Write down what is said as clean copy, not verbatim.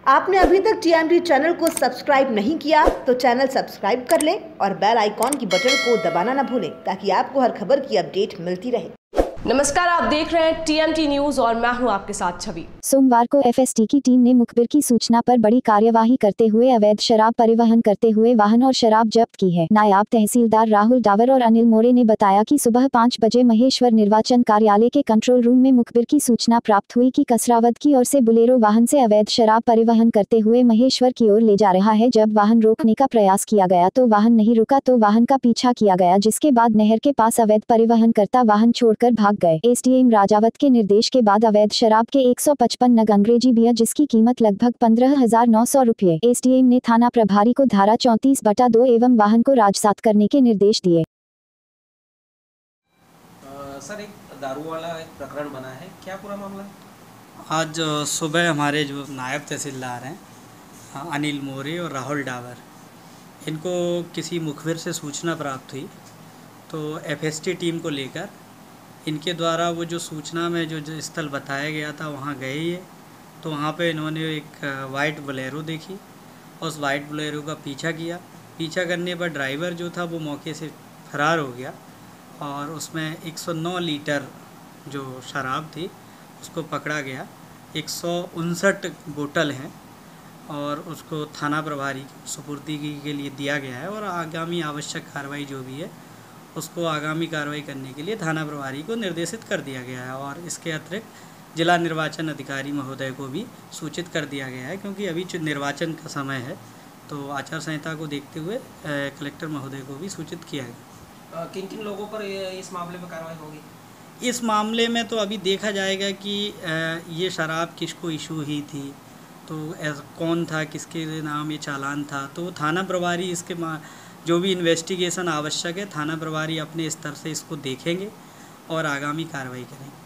आपने अभी तक टीएमटी चैनल को सब्सक्राइब नहीं किया तो चैनल सब्सक्राइब कर लें और बेल आइकॉन की बटन को दबाना न भूलें ताकि आपको हर खबर की अपडेट मिलती रहे। नमस्कार, आप देख रहे हैं टीएमटी न्यूज और मैं हूं आपके साथ छवि। सोमवार को एफएसटी की टीम ने मुखबिर की सूचना पर बड़ी कार्यवाही करते हुए अवैध शराब परिवहन करते हुए वाहन और शराब जब्त की है। नायब तहसीलदार राहुल डावर और अनिल मोरे ने बताया कि सुबह 5 बजे महेश्वर निर्वाचन कार्यालय के कंट्रोल रूम में मुखबिर की सूचना प्राप्त हुई कि कसरावद की ओर से बुलेरो वाहन से अवैध शराब परिवहन करते हुए महेश्वर की ओर ले जा रहा है। जब वाहन रोकने का प्रयास किया गया तो वाहन नहीं रुका तो वाहन का पीछा किया गया, जिसके बाद नहर के पास अवैध परिवहन करता वाहन छोड़कर भाग गए। एसडीएम राजावत के निर्देश के बाद अवैध शराब के 155 नग अंग्रेजी बियर जिसकी कीमत लगभग 15,900 रुपये एसडीएम ने थाना प्रभारी को धारा 34/2 एवं वाहन को राजसात करने के निर्देश दिए। सर, एक दारू वाला एक प्रकरण बना है, क्या पूरा मामला? आज सुबह हमारे जो नायब तहसीलदार हैं अनिल मोरे और राहुल डावर, इनको किसी मुखबिर से सूचना प्राप्त हुई तो एफएसटी टीम को लेकर इनके द्वारा वो जो सूचना में जो स्थल बताया गया था वहाँ गए ये, तो वहाँ पे इन्होंने एक वाइट बोलेरो देखी और उस वाइट बोलेरो का पीछा किया। पीछा करने पर ड्राइवर जो था वो मौके से फरार हो गया और उसमें 109 लीटर जो शराब थी उसको पकड़ा गया। 159 बोतल हैं और उसको थाना प्रभारी की सुपुर्दगी के लिए दिया गया है और आगामी आवश्यक कार्रवाई जो भी है उसको आगामी कार्रवाई करने के लिए थाना प्रभारी को निर्देशित कर दिया गया है। और इसके अतिरिक्त जिला निर्वाचन अधिकारी महोदय को भी सूचित कर दिया गया है, क्योंकि अभी जो निर्वाचन का समय है तो आचार संहिता को देखते हुए कलेक्टर महोदय को भी सूचित किया गया। किन किन लोगों पर इस मामले में कार्रवाई होगी? इस मामले में तो अभी देखा जाएगा कि ये शराब किसको इशू ही थी, तो कौन था, किसके नाम ये चालान था, तो थाना प्रभारी इसके जो भी इन्वेस्टिगेशन आवश्यक है थाना प्रभारी अपने स्तर से इसको देखेंगे और आगामी कार्रवाई करेंगे।